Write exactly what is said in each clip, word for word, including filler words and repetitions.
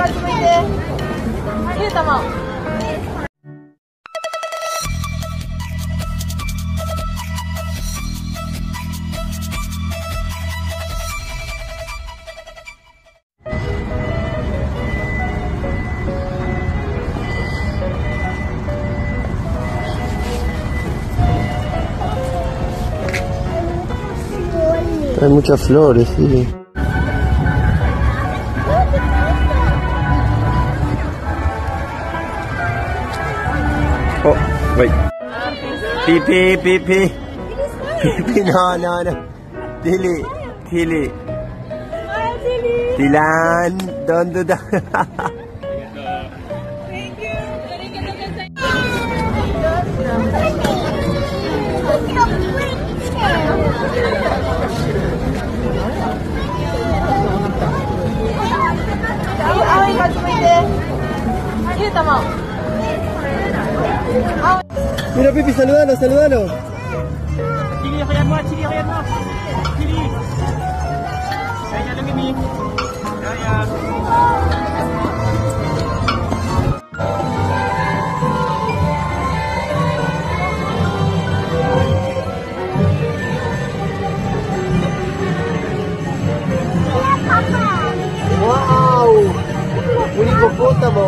っち向いて。ゆうたも。 Hay muchas flores, sí. Oh, wait. Pee, pee, pee, pee. Pee, pee, no, no, no. Tilly, Tilly. Thylane, don't do that. Thank you. Away, ko tumay din. Yu tama. Mira, Pipi, saludalo, saludalo. Chili, ayan mo, chili, ayan mo. Chili. Ayan lang ini. Ayan. Wow! Muli ko puta mo.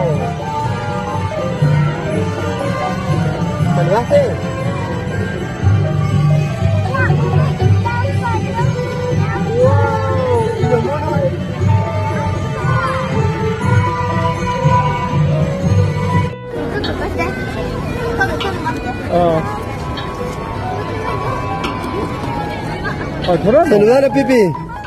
Saludaste. Wow! Ilo mo no. Oh. Oh, saludalo, Pipi.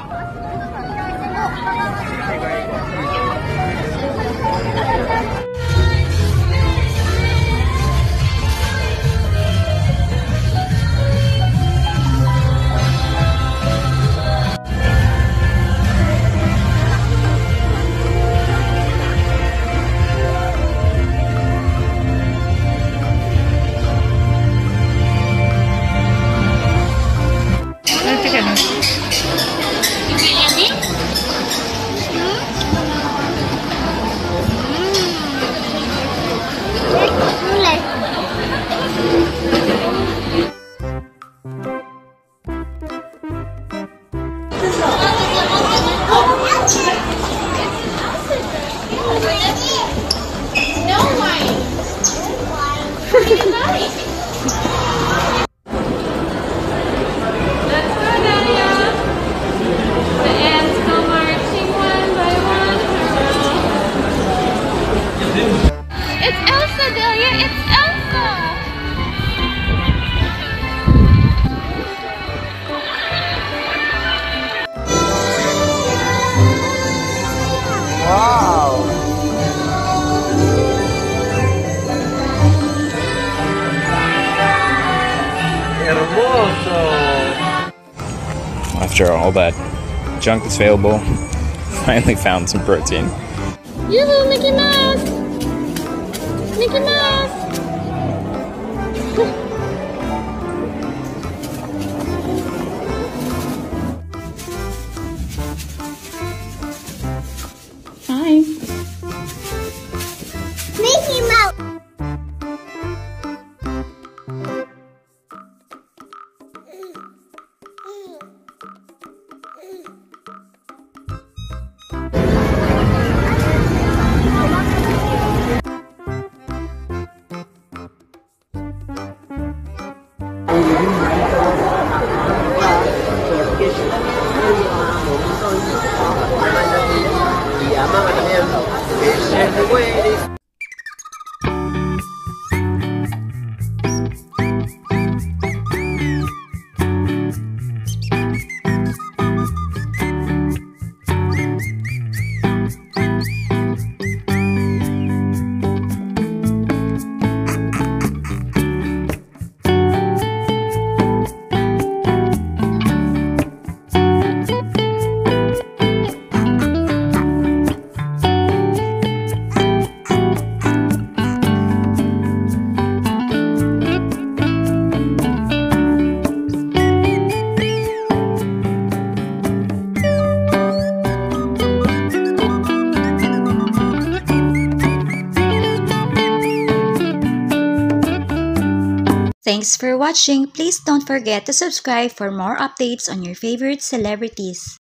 Let's go, Dahlia. The ants go marching one by one. It's Elsa, Dahlia. It's Elsa. Wow! Hermoso! After all that junk that's available, finally found some protein. Yoo-hoo, Mickey Mouse! Mickey Mouse! Hi. Mickey Mouse. Thanks for watching. Please don't forget to subscribe for more updates on your favorite celebrities.